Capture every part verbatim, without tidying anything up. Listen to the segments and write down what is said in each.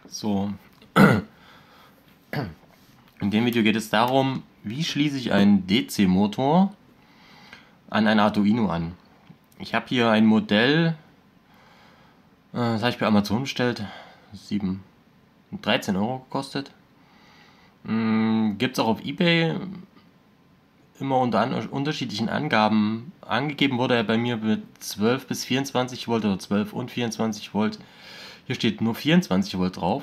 So, in dem Video geht es darum, wie schließe ich einen D C-Motor an ein Arduino an. Ich habe hier ein Modell, äh, das habe ich bei Amazon bestellt, sieben, dreizehn Euro gekostet. Ähm, Gibt es auch auf eBay, immer unter an, unterschiedlichen Angaben. Angegeben wurde er bei mir mit zwölf bis vierundzwanzig Volt oder zwölf und vierundzwanzig Volt. Hier steht nur vierundzwanzig Volt drauf.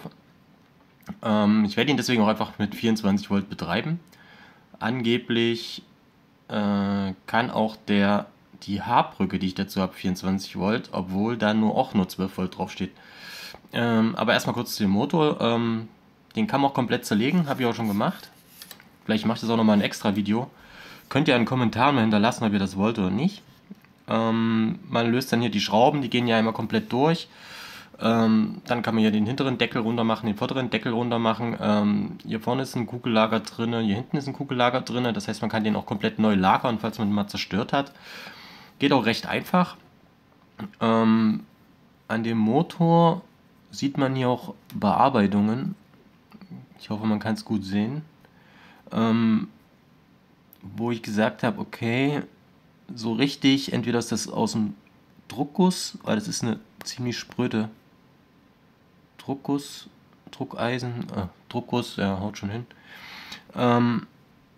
Ähm, ich werde ihn deswegen auch einfach mit vierundzwanzig Volt betreiben. Angeblich äh, kann auch der die H-Brücke, die ich dazu habe, vierundzwanzig Volt, obwohl da nur auch nur zwölf Volt drauf steht. Ähm, aber erstmal kurz zu dem Motor. Ähm, den kann man auch komplett zerlegen, habe ich auch schon gemacht. Vielleicht mache ich das auch nochmal ein extra Video. Könnt ihr einen Kommentar mal hinterlassen, ob ihr das wollt oder nicht. Ähm, man löst dann hier die Schrauben, die gehen ja immer komplett durch. Ähm, dann kann man hier den hinteren Deckel runter machen, den vorderen Deckel runter machen. Ähm, hier vorne ist ein Kugellager drin, hier hinten ist ein Kugellager drin. Das heißt, man kann den auch komplett neu lagern, falls man den mal zerstört hat. Geht auch recht einfach. Ähm, an dem Motor sieht man hier auch Bearbeitungen. Ich hoffe, man kann es gut sehen. Ähm, wo ich gesagt habe, okay, so richtig, entweder ist das aus dem Druckguss, weil das ist eine ziemlich spröde Druckguss, Druckeisen, äh, Druckguss, ja, haut schon hin. Ähm,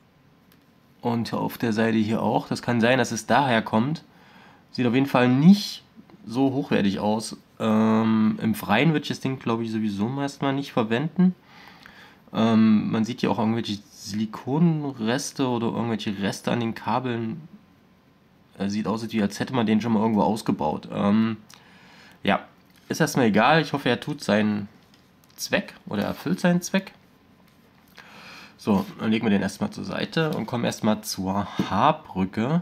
und auf der Seite hier auch, das kann sein, dass es daher kommt. Sieht auf jeden Fall nicht so hochwertig aus. Ähm, im Freien würde ich das Ding, glaube ich, sowieso erstmal nicht verwenden. Ähm, man sieht hier auch irgendwelche Silikonreste oder irgendwelche Reste an den Kabeln. Äh, sieht aus, als hätte man den schon mal irgendwo ausgebaut. Ähm, ja, ist erstmal egal. Ich hoffe, er tut seinen Zweck oder erfüllt seinen Zweck. So, dann legen wir den erstmal zur Seite und kommen erstmal zur H-Brücke.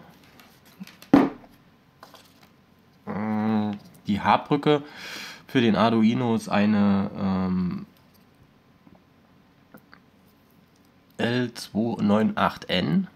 Die H-Brücke für den Arduino ist eine ähm, L zwei neun acht N.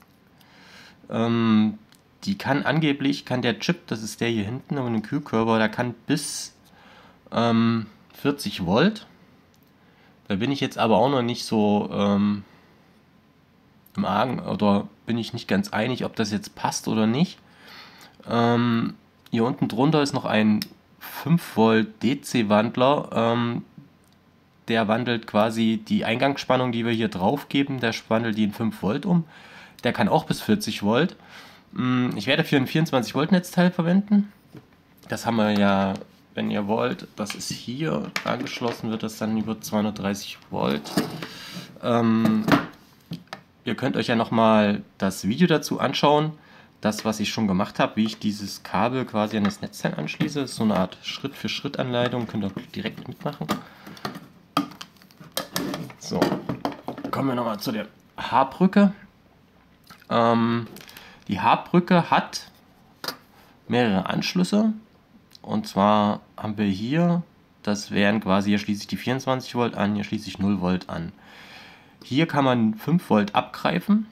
Ähm, die kann angeblich, kann der Chip, das ist der hier hinten, aber ein Kühlkörper, der kann bis ähm, vierzig Volt. Da bin ich jetzt aber auch noch nicht so ähm, im Argen, oder bin ich nicht ganz einig, ob das jetzt passt oder nicht. Ähm, hier unten drunter ist noch ein fünf Volt D C-Wandler. Ähm, der wandelt quasi die Eingangsspannung, die wir hier drauf geben, der wandelt die in fünf Volt um. Der kann auch bis vierzig Volt. Ich werde für ein vierundzwanzig Volt Netzteil verwenden. Das haben wir ja, wenn ihr wollt, das ist hier angeschlossen, wird das dann über zweihundertdreißig Volt. Ähm, ihr könnt euch ja nochmal das Video dazu anschauen. Das, was ich schon gemacht habe, wie ich dieses Kabel quasi an das Netzteil anschließe. Das ist so eine Art Schritt-für-Schritt-Anleitung, könnt ihr auch direkt mitmachen. So, kommen wir nochmal zu der H-Brücke. Ähm, die H-Brücke hat mehrere Anschlüsse. Und zwar haben wir hier, das wären quasi, hier schließe ich die vierundzwanzig Volt an, hier schließe ich null Volt an. Hier kann man fünf Volt abgreifen.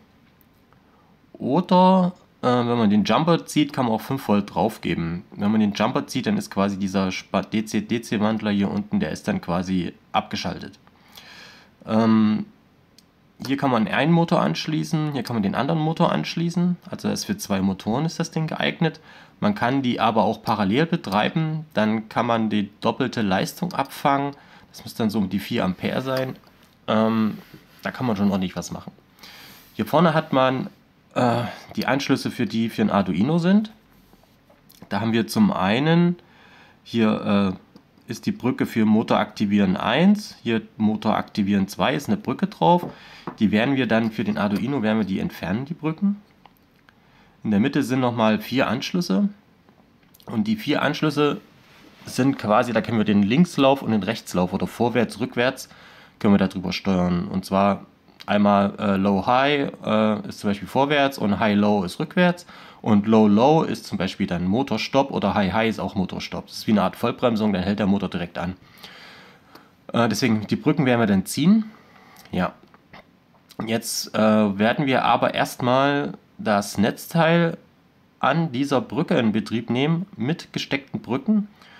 Oder äh, wenn man den Jumper zieht, kann man auch fünf Volt draufgeben. Wenn man den Jumper zieht, dann ist quasi dieser D C-D C-Wandler hier unten, der ist dann quasi abgeschaltet. Ähm, hier kann man einen Motor anschließen, hier kann man den anderen Motor anschließen, also das ist für zwei Motoren ist das Ding geeignet. Man kann die aber auch parallel betreiben, dann kann man die doppelte Leistung abfangen, das muss dann so um die vier Ampere sein, ähm, da kann man schon ordentlich was machen. Hier vorne hat man äh, die Anschlüsse, für die für ein Arduino sind. Da haben wir zum einen hier äh, ist die Brücke für Motor aktivieren eins, hier Motor aktivieren zwei ist eine Brücke drauf. Die werden wir dann für den Arduino, werden wir die entfernen, die Brücken. In der Mitte sind nochmal vier Anschlüsse. Und die vier Anschlüsse sind quasi, da können wir den Linkslauf und den Rechtslauf oder vorwärts, rückwärts, können wir darüber steuern. Und zwar einmal äh, Low-High äh, ist zum Beispiel vorwärts und High-Low ist rückwärts. Und Low-Low ist zum Beispiel dann Motorstopp oder High-High ist auch Motorstopp. Das ist wie eine Art Vollbremsung, dann hält der Motor direkt an. Äh, deswegen, die Brücken werden wir dann ziehen. Ja. Jetzt äh, werden wir aber erstmal das Netzteil an dieser Brücke in Betrieb nehmen mit gesteckten Brücken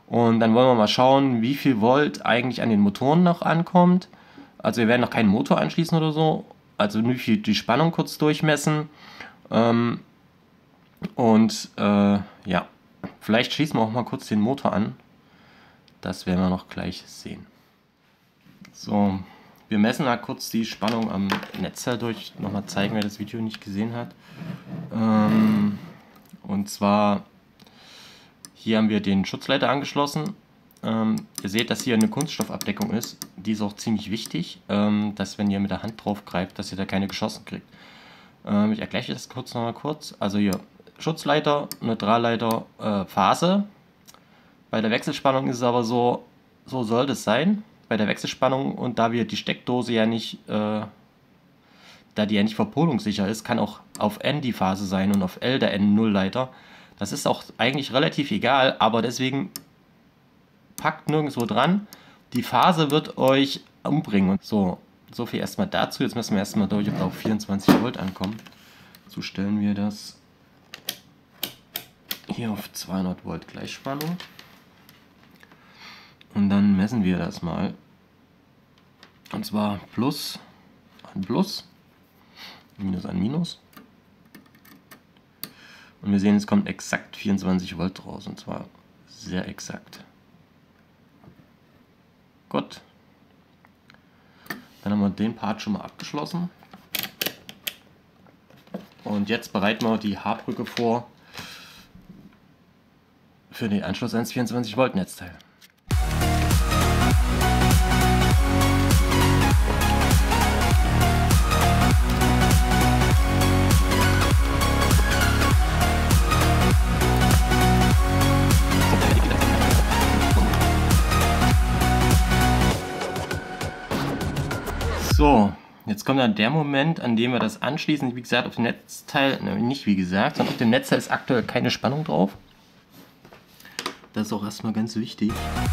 Und dann wollen wir mal schauen, wie viel Volt eigentlich an den Motoren noch ankommt. Also wir werden noch keinen Motor anschließen oder so. Also nur die, die Spannung kurz durchmessen. Ähm, und äh, ja, vielleicht schließen wir auch mal kurz den Motor an. Das werden wir noch gleich sehen. So, wir messen mal kurz die Spannung am Netzteil durch. Nochmal zeigen, wer das Video nicht gesehen hat. Ähm, und zwar, hier haben wir den Schutzleiter angeschlossen. Ähm, ihr seht, dass hier eine Kunststoffabdeckung ist. Die ist auch ziemlich wichtig, ähm, dass wenn ihr mit der Hand drauf greift, dass ihr da keine geschossen kriegt. Ähm, ich erkläre das kurz nochmal kurz. Also hier Schutzleiter, Neutralleiter, äh, Phase. Bei der Wechselspannung ist es aber so, so soll das sein. Bei der Wechselspannung, und da wir die Steckdose ja nicht, äh, da die ja nicht verpolungssicher ist, kann auch auf N die Phase sein und auf L der N null Leiter. Das ist auch eigentlich relativ egal, aber deswegen packt nirgendwo dran. Die Phase wird euch umbringen. So, so viel erstmal dazu. Jetzt müssen wir erstmal durch, ob wir auf vierundzwanzig Volt ankommen. So stellen wir das hier auf zweihundert Volt Gleichspannung. Und dann messen wir das mal. Und zwar Plus an Plus, Minus an Minus. Und wir sehen, es kommt exakt vierundzwanzig Volt raus. Und zwar sehr exakt. Gut. Dann haben wir den Part schon mal abgeschlossen. Und jetzt bereiten wir die H-Brücke vor für den Anschluss ans vierundzwanzig Volt Netzteil. So, jetzt kommt dann der Moment, an dem wir das anschließen. Wie gesagt, auf dem Netzteil, ne, nicht wie gesagt, sondern auf dem Netzteil ist aktuell keine Spannung drauf. Das ist auch erstmal ganz wichtig.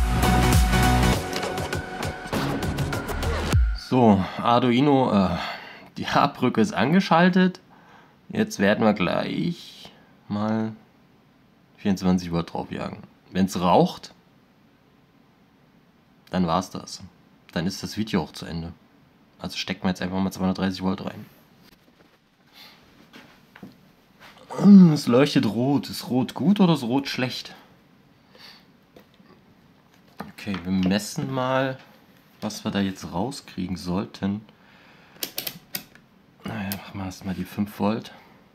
So, Arduino, äh, die H-Brücke ist angeschaltet. Jetzt werden wir gleich mal vierundzwanzig Volt draufjagen. Wenn es raucht, dann war es das. Dann ist das Video auch zu Ende. Also stecken wir jetzt einfach mal zweihundertdreißig Volt rein. Es leuchtet rot. Ist rot gut oder ist rot schlecht? Okay, wir messen mal, was wir da jetzt rauskriegen sollten. Naja, machen wir erstmal die fünf Volt.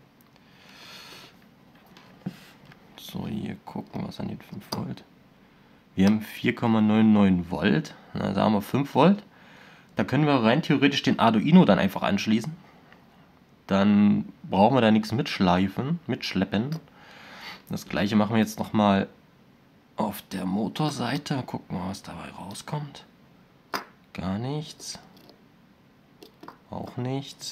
So, hier gucken, was an den fünf Volt. Wir haben vier Komma neunundneunzig Volt. Na, da haben wir fünf Volt. Da können wir rein theoretisch den Arduino dann einfach anschließen. Dann brauchen wir da nichts mitschleifen, mitschleppen. Das gleiche machen wir jetzt nochmal auf der Motorseite. Gucken wir, was dabei rauskommt. Gar nichts. Auch nichts.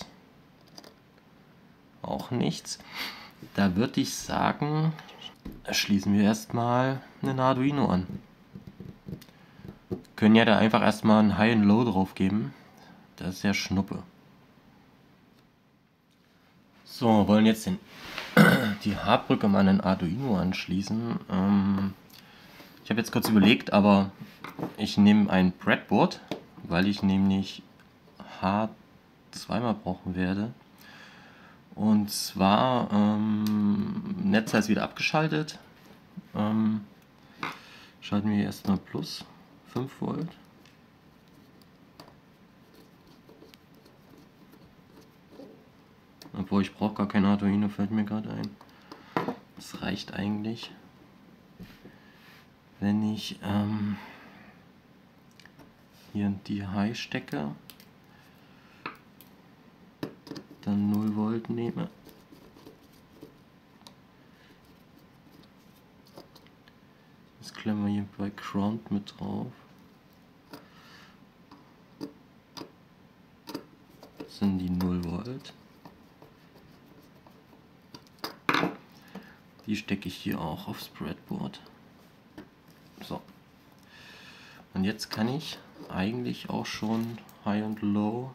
Auch nichts. Da würde ich sagen, schließen wir erstmal einen Arduino an. Können ja da einfach erstmal ein High und Low drauf geben. Das ist ja Schnuppe. So, wollen jetzt den, die H-Brücke mal an den Arduino anschließen. Ähm, ich habe jetzt kurz überlegt, aber ich nehme ein Breadboard, weil ich nämlich H zweimal brauchen werde. Und zwar, ähm, Netzteil ist wieder abgeschaltet. Ähm, schalten wir erstmal Plus fünf Volt. Obwohl, ich brauche gar kein Arduino, fällt mir gerade ein. Das reicht eigentlich, wenn ich ähm, hier die High stecke, dann null Volt nehme. Das klemmen wir hier bei Ground mit drauf. Das sind die null Volt. Die stecke ich hier auch aufs Breadboard. So. Und jetzt kann ich eigentlich auch schon High und Low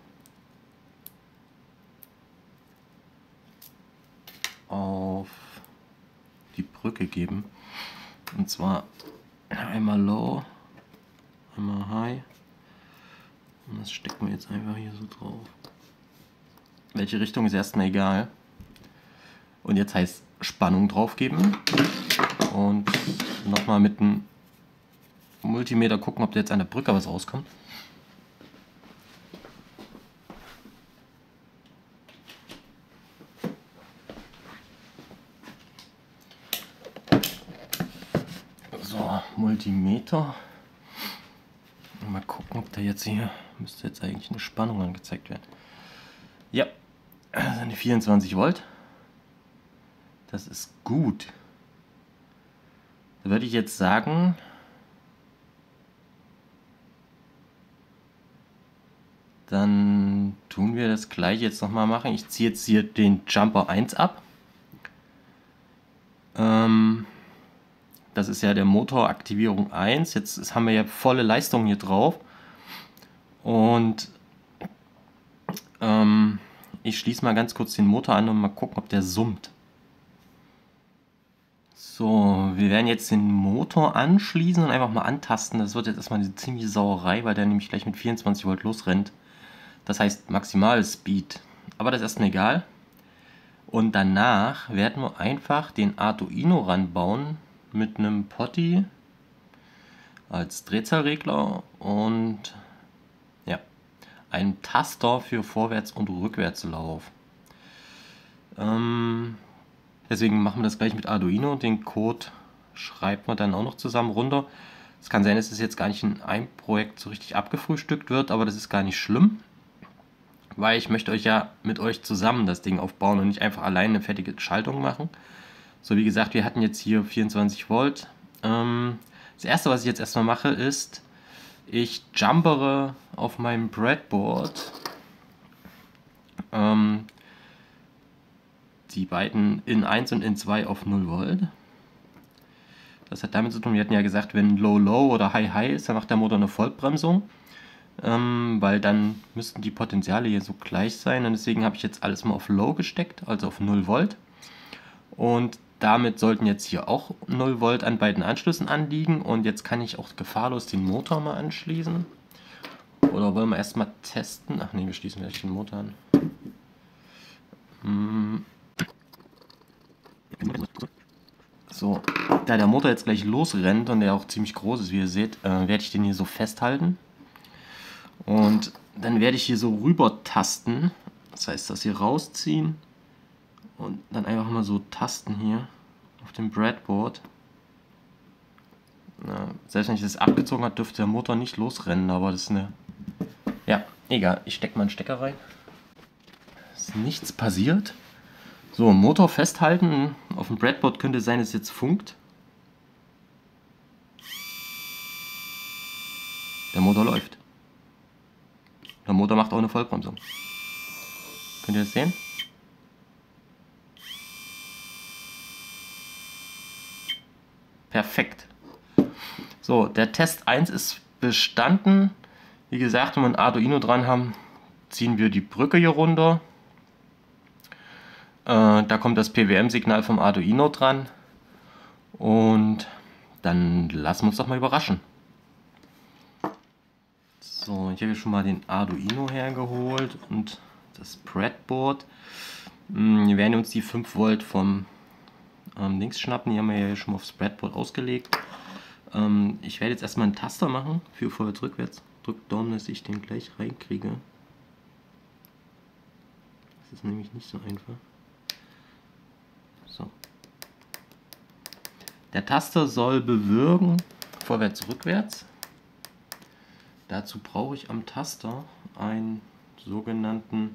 auf die Brücke geben. Und zwar Einmal Low, einmal High. Und das stecken wir jetzt einfach hier so drauf. Welche Richtung ist erstmal egal. Und jetzt heißt Spannung drauf geben. Und nochmal mit dem Multimeter gucken, ob da jetzt an der Brücke was rauskommt. So, Multimeter. Mal gucken, ob da jetzt hier, müsste jetzt eigentlich eine Spannung angezeigt werden. Ja, das sind die vierundzwanzig Volt. Das ist gut. Da würde ich jetzt sagen, dann tun wir das gleich jetzt nochmal machen. Ich ziehe jetzt hier den Jumper eins ab. Ähm, das ist ja der Motoraktivierung eins. Jetzt haben wir ja volle Leistung hier drauf. Und ähm, ich schließe mal ganz kurz den Motor an und mal gucken, ob der summt. So, wir werden jetzt den Motor anschließen und einfach mal antasten. Das wird jetzt erstmal eine ziemliche Sauerei, weil der nämlich gleich mit vierundzwanzig Volt losrennt. Das heißt Maximalspeed. Aber das ist erstmal egal. Und danach werden wir einfach den Arduino ranbauen mit einem Potty als Drehzahlregler und ja, einem Taster für Vorwärts- und Rückwärtslauf. Ähm, deswegen machen wir das gleich mit Arduino. Den Code schreibt man dann auch noch zusammen runter. Es kann sein, dass es jetzt gar nicht in einem Projekt so richtig abgefrühstückt wird, aber das ist gar nicht schlimm. Weil ich möchte euch ja mit euch zusammen das Ding aufbauen und nicht einfach alleine eine fertige Schaltung machen. So, wie gesagt, wir hatten jetzt hier vierundzwanzig Volt. Ähm, das erste, was ich jetzt erstmal mache, ist, ich jumpere auf meinem Breadboard ähm, die beiden in eins und in zwei auf null Volt. Das hat damit zu tun, wir hatten ja gesagt, wenn Low Low oder High High ist, dann macht der Motor eine Vollbremsung. Ähm, weil dann müssten die Potenziale hier so gleich sein und deswegen habe ich jetzt alles mal auf Low gesteckt, also auf null Volt. Und damit sollten jetzt hier auch null Volt an beiden Anschlüssen anliegen und jetzt kann ich auch gefahrlos den Motor mal anschließen. Oder wollen wir erstmal testen? Ach ne, wir schließen gleich den Motor an. Hm. So, da der Motor jetzt gleich losrennt und der auch ziemlich groß ist, wie ihr seht, äh, werde ich den hier so festhalten. Und dann werde ich hier so rüber tasten, das heißt das hier rausziehen und dann einfach mal so tasten hier auf dem Breadboard. Na, selbst wenn ich das abgezogen habe, dürfte der Motor nicht losrennen, aber das ist eine... Ja, egal, ich stecke mal einen Stecker rein. Ist nichts passiert. So, Motor festhalten, auf dem Breadboard könnte sein, dass es jetzt funkt. Der Motor läuft. Der Motor macht auch eine Vollbremsung. Könnt ihr das sehen? Perfekt. So, der Test eins ist bestanden. Wie gesagt, wenn wir ein Arduino dran haben, ziehen wir die Brücke hier runter. Äh, da kommt das P W M-Signal vom Arduino dran. Und dann lassen wir uns doch mal überraschen. So, ich habe hier schon mal den Arduino hergeholt und das Breadboard. Wir werden uns die fünf Volt vom ähm, Dings schnappen, die haben wir ja schon mal aufs Breadboard ausgelegt. Ähm, ich werde jetzt erstmal einen Taster machen für vorwärts, rückwärts. Drückt Daumen, dass ich den gleich reinkriege. Das ist nämlich nicht so einfach. So. Der Taster soll bewirken vorwärts, rückwärts. Dazu brauche ich am Taster einen sogenannten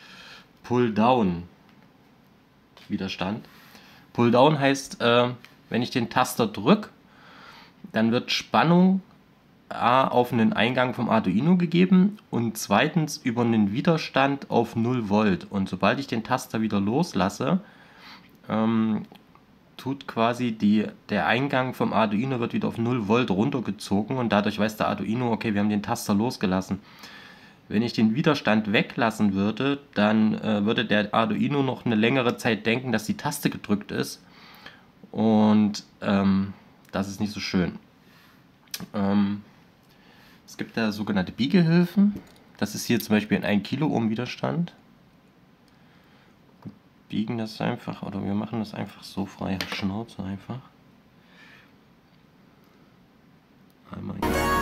Pull-Down-Widerstand. Pull-Down heißt, äh, wenn ich den Taster drücke, dann wird Spannung A auf einen Eingang vom Arduino gegeben und zweitens über einen Widerstand auf null Volt. Und sobald ich den Taster wieder loslasse, ähm, tut quasi die, der Eingang vom Arduino wird wieder auf null Volt runtergezogen und dadurch weiß der Arduino, okay, wir haben den Taster losgelassen. Wenn ich den Widerstand weglassen würde, dann äh, würde der Arduino noch eine längere Zeit denken, dass die Taste gedrückt ist und ähm, das ist nicht so schön. Ähm, es gibt da sogenannte Biegehilfen. Das ist hier zum Beispiel ein ein Kilo Ohm Widerstand. Wir biegen das einfach, oder wir machen das einfach so frei Schnauze einfach. Einmal hier.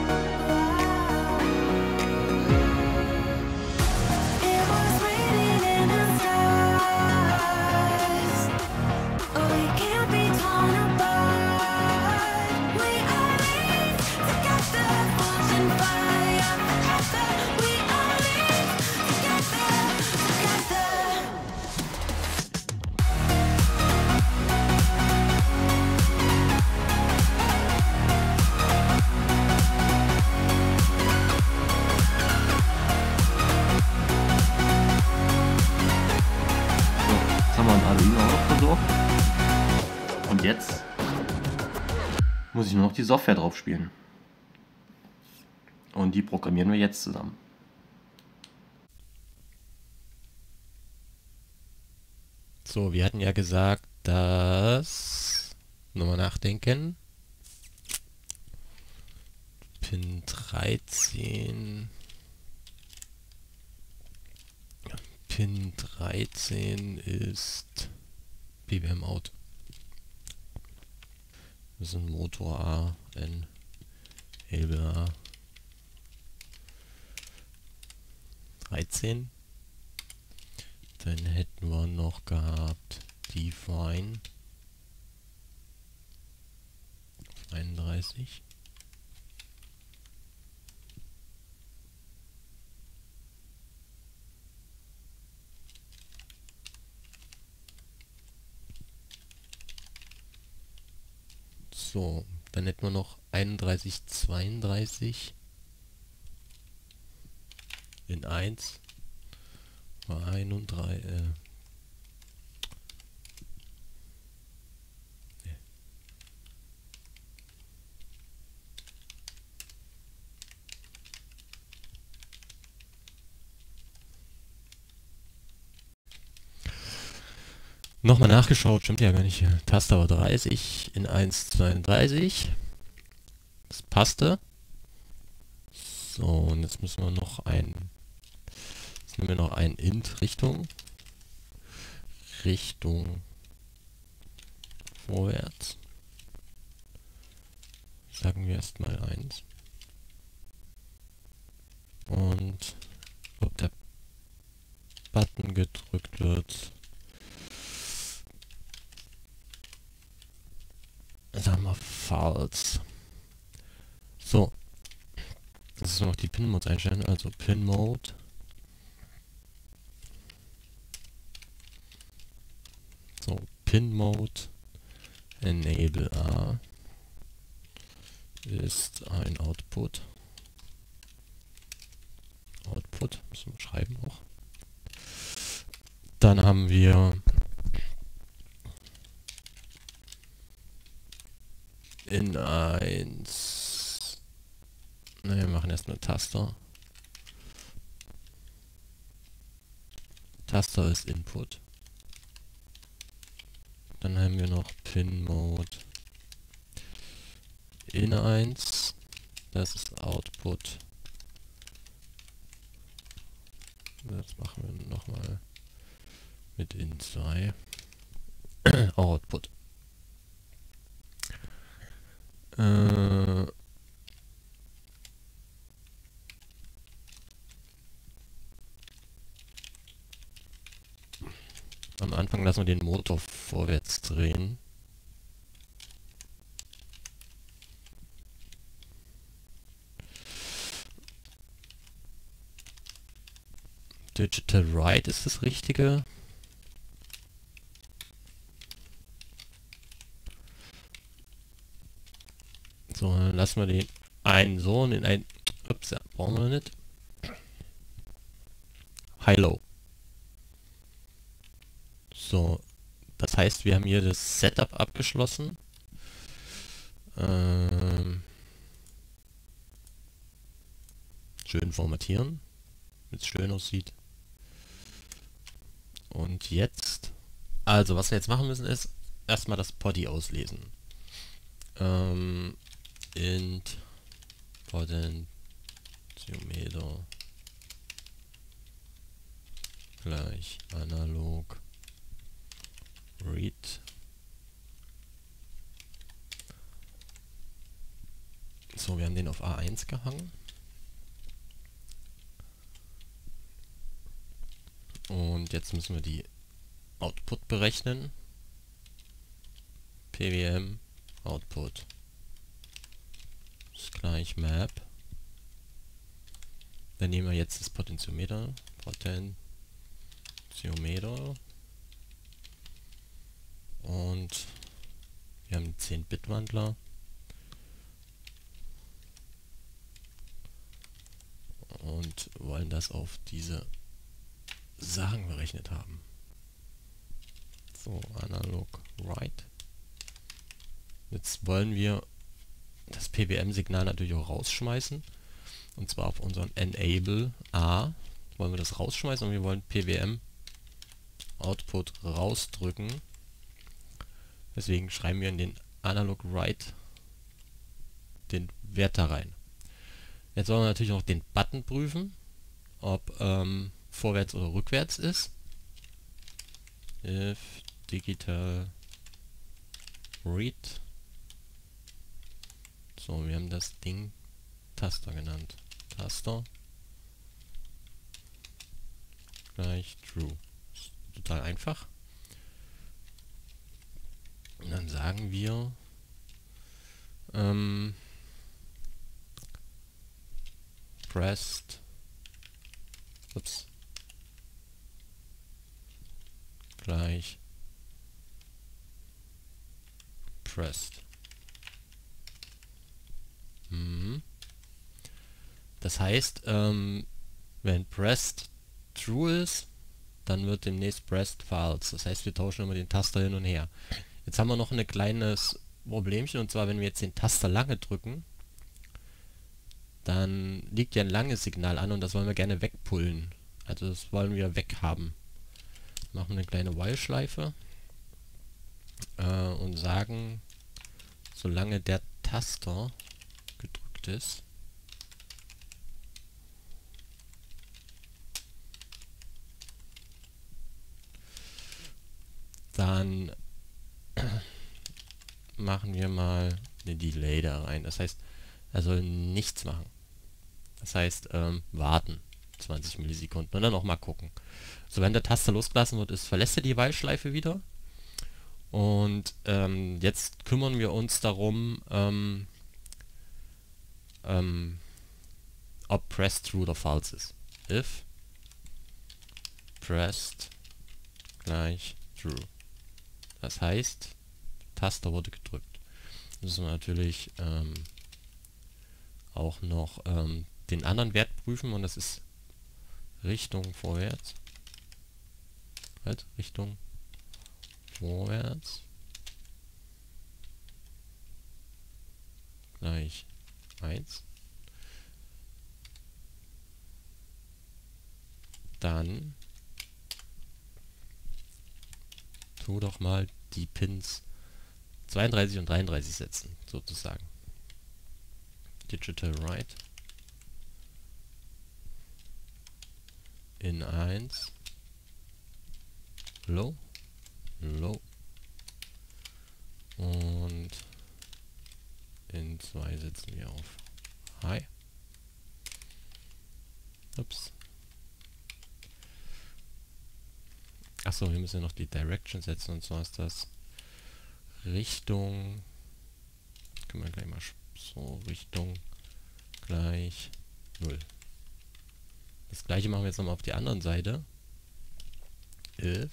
Haben wir ein Arduino auch noch versorgt. Und jetzt muss ich nur noch die Software drauf spielen. Und die programmieren wir jetzt zusammen. So, wir hatten ja gesagt, dass... Nochmal nachdenken. Pin dreizehn... Pin dreizehn ist B W M Out. Das ist ein Motor A, N, Enable A. dreizehn. Dann hätten wir noch gehabt Define einunddreißig. So, dann hätten wir noch einunddreißig, zweiunddreißig in eins. einunddreißig, äh, nee. Nochmal nachgeschaut, stimmt ja gar nicht. Taste aber dreißig in eins, zweiunddreißig. Das passte. So, und jetzt müssen wir noch ein... Jetzt nehmen wir noch ein Int Richtung. Richtung vorwärts. Sagen wir erstmal eins. Und ob der Button gedrückt wird, sagen wir false. So. Das ist noch die Pin-Mode einstellen, also Pin-Mode. So, Pin-Mode Enable A ist ein Output. Output, müssen wir schreiben auch. Dann haben wir in eins. Ne, wir machen erst eine Taster. Taster ist Input. Dann haben wir noch Pin Mode in eins. Das ist Output. Das machen wir nochmal mit in zwei. Output. Äh, am Anfang lassen wir den Motor vorwärts drehen. Digital Write ist das Richtige. So, dann lassen wir den einen so und in ein... Ups, ja, brauchen wir nicht. High-Low. So, das heißt, wir haben hier das Setup abgeschlossen. Ähm, schön formatieren, damit es schön aussieht. Und jetzt, also was wir jetzt machen müssen ist, erstmal das Body auslesen. Ähm, int Potentiometer gleich analog read. So, wir haben den auf A eins gehangen. Und jetzt müssen wir die Output berechnen. P W M Output ist gleich Map. Dann nehmen wir jetzt das Potentiometer. Potentiometer. Und wir haben einen zehn Bit Wandler. Und wollen das auf diese Sachen berechnet haben. So, analog write. Jetzt wollen wir das P W M-Signal natürlich auch rausschmeißen. Und zwar auf unseren Enable A wollen wir das rausschmeißen und wir wollen P W M Output rausdrücken. Deswegen schreiben wir in den analog write den Wert da rein. Jetzt wollen wir natürlich auch den Button prüfen, ob ähm, vorwärts oder rückwärts ist. If digital read. So, wir haben das Ding Taster genannt. Taster gleich true. Ist total einfach. Und dann sagen wir ähm, pressed ups, gleich pressed. Mhm. Das heißt, ähm, wenn pressed true ist, dann wird demnächst pressed false. Das heißt, wir tauschen immer den Taster hin und her. Jetzt haben wir noch ein kleines Problemchen, und zwar, wenn wir jetzt den Taster lange drücken, dann liegt ja ein langes Signal an und das wollen wir gerne wegpullen. Also das wollen wir weghaben. Machen wir eine kleine While-Schleife äh, und sagen, solange der Taster gedrückt ist, dann machen wir mal eine Delay da rein. Das heißt, er soll nichts machen. Das heißt, ähm, warten. zwanzig Millisekunden und dann nochmal gucken. So, wenn der Taster losgelassen wird, ist, verlässt er die While-Schleife wieder. Und ähm, jetzt kümmern wir uns darum, ähm, ähm, ob pressed true oder false ist. If pressed gleich true. Das heißt, Taster wurde gedrückt. Müssen wir natürlich ähm, auch noch ähm, den anderen Wert prüfen, und das ist Richtung vorwärts. Halt, Richtung vorwärts. Gleich eins. Dann tu doch mal die Pins zweiunddreißig und dreiunddreißig setzen, sozusagen. Digital write in eins low, low und in zwei setzen wir auf high. Ups. Achso, wir müssen ja noch die Direction setzen, und zwar ist das Richtung, können wir gleich mal so, Richtung gleich null. Das gleiche machen wir jetzt nochmal auf die anderen Seite. If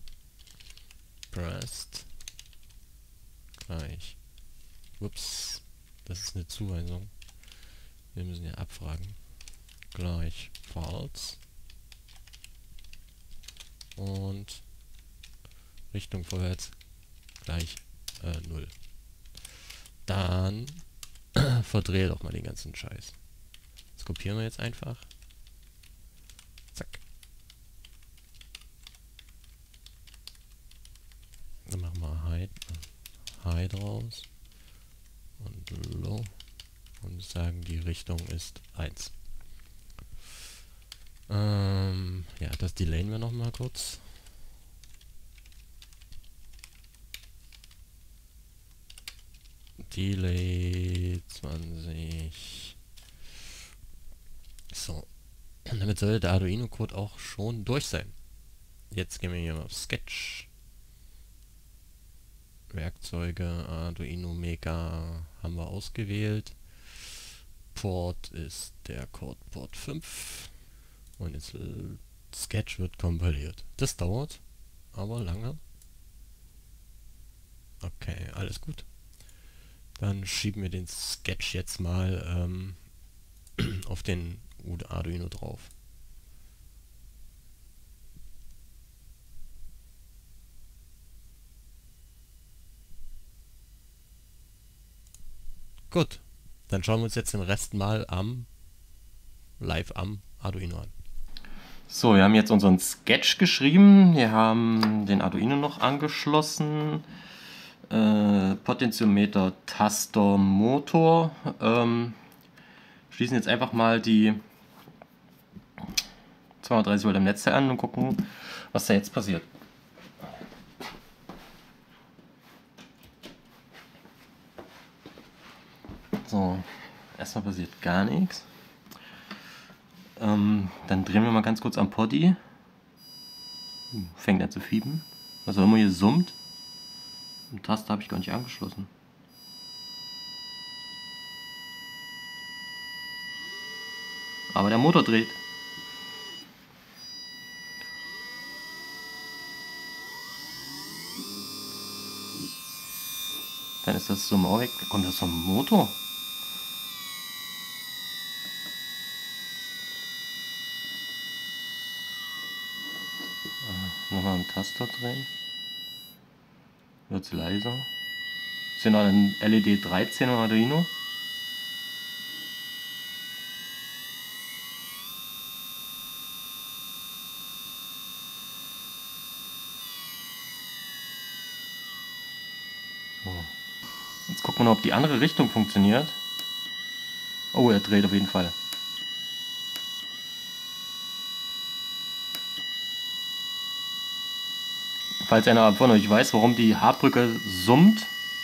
pressed gleich, ups, das ist eine Zuweisung. Wir müssen ja abfragen. Gleich false. Und Richtung vorwärts gleich äh, null. Dann verdrehe doch mal den ganzen Scheiß. Das kopieren wir jetzt einfach. Zack. Dann machen wir High, High draus und Low und sagen, die Richtung ist eins. Ähm, ja, das delayen wir noch mal kurz. Delay zwanzig. So. Und damit sollte der Arduino-Code auch schon durch sein. Jetzt gehen wir hier mal auf Sketch. Werkzeuge, Arduino Mega haben wir ausgewählt. Port ist der Code Port fünf. Und jetzt äh, Sketch wird kompiliert. Das dauert aber lange. Okay, alles gut. Dann schieben wir den Sketch jetzt mal ähm, auf den Arduino drauf. Gut, dann schauen wir uns jetzt den Rest mal am live am Arduino an. So, wir haben jetzt unseren Sketch geschrieben. Wir haben den Arduino noch angeschlossen. Äh, Potentiometer, Taster, Motor. Ähm, schließen jetzt einfach mal die zweihundertdreißig Volt am Netzteil an und gucken, was da jetzt passiert. So, erstmal passiert gar nichts. Ähm, dann drehen wir mal ganz kurz am Poddy. Fängt an zu fiepen. Was auch immer hier summt. Den Taster habe ich gar nicht angeschlossen. Aber der Motor dreht. Dann ist das Summen auch weg. Kommt das vom Motor? Nochmal am Taster drehen. Wird es leiser. Ist hier noch ein L E D dreizehn im Arduino. So. Jetzt gucken wir noch, ob die andere Richtung funktioniert. Oh, er dreht auf jeden Fall. Falls einer von euch weiß, warum die H-Brücke summt,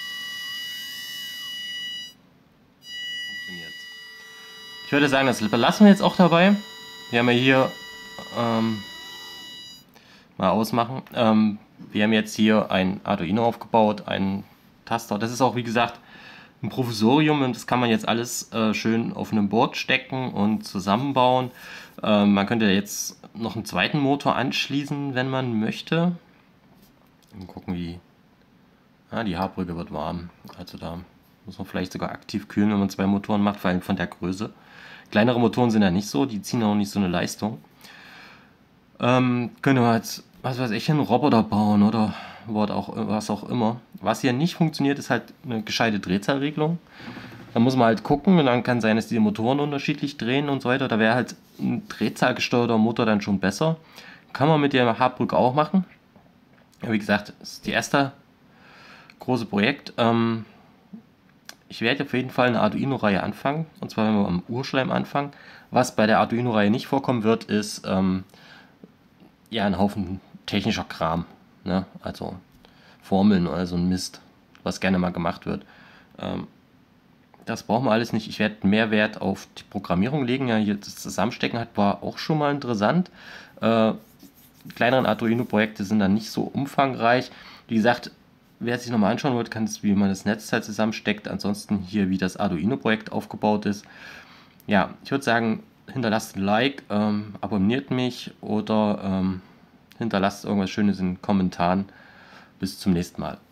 funktioniert. Ich würde sagen, das belassen wir jetzt auch dabei. Wir haben ja hier ähm, mal ausmachen. Ähm, wir haben jetzt hier ein Arduino aufgebaut, einen Taster. Das ist auch, wie gesagt, ein Provisorium und das kann man jetzt alles äh, schön auf einem Board stecken und zusammenbauen. Ähm, man könnte jetzt noch einen zweiten Motor anschließen, wenn man möchte. Und gucken, wie ja, die H-Brücke wird warm. Also da muss man vielleicht sogar aktiv kühlen, wenn man zwei Motoren macht, vor allem von der Größe. Kleinere Motoren sind ja nicht so, die ziehen auch nicht so eine Leistung. Ähm, können wir jetzt, was weiß ich, einen Roboter bauen oder was auch, was auch immer. Was hier nicht funktioniert, ist halt eine gescheite Drehzahlregelung. Da muss man halt gucken und dann kann sein, dass die Motoren unterschiedlich drehen und so weiter. Da wäre halt ein drehzahlgesteuerter Motor dann schon besser. Kann man mit der H-Brücke auch machen. Ja, wie gesagt, das ist die erste große Projekt. Ähm, ich werde auf jeden Fall eine Arduino-Reihe anfangen. Und zwar, wenn wir am Urschleim anfangen. Was bei der Arduino-Reihe nicht vorkommen wird, ist ähm, ja ein Haufen technischer Kram. Ne? Also Formeln oder so ein Mist, was gerne mal gemacht wird. Ähm, das brauchen wir alles nicht. Ich werde mehr Wert auf die Programmierung legen. Ja, hier das Zusammenstecken hat, war auch schon mal interessant. Äh, Die kleineren Arduino-Projekte sind dann nicht so umfangreich. Wie gesagt, wer sich nochmal anschauen wollte, kann es, wie man das Netzteil zusammensteckt. Ansonsten hier, wie das Arduino-Projekt aufgebaut ist. Ja, ich würde sagen, hinterlasst ein Like, ähm, abonniert mich oder ähm, hinterlasst irgendwas Schönes in den Kommentaren. Bis zum nächsten Mal.